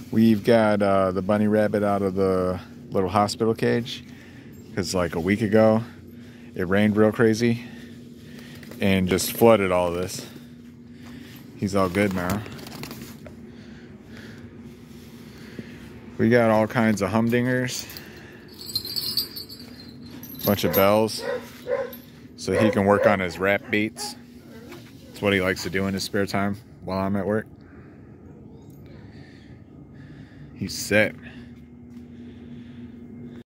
We've got the bunny rabbit out of the little hospital cage because like a week ago it rained real crazy and just flooded all of this. He's all good now. We got all kinds of humdingers, bunch of bells, so he can work on his rap beats. It's what he likes to do in his spare time while I'm at work. He's set.